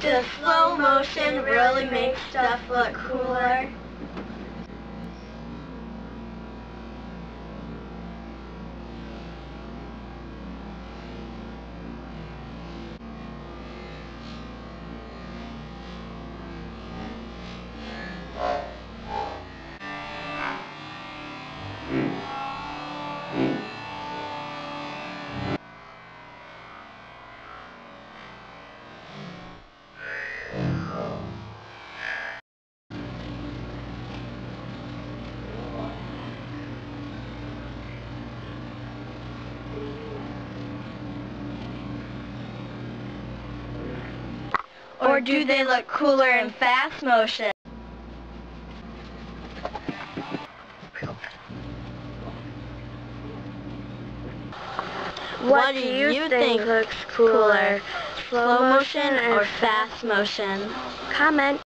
Does slow motion really make stuff look cooler? Or do they look cooler in fast motion? What do you think looks cooler, slow motion or fast motion? Comment.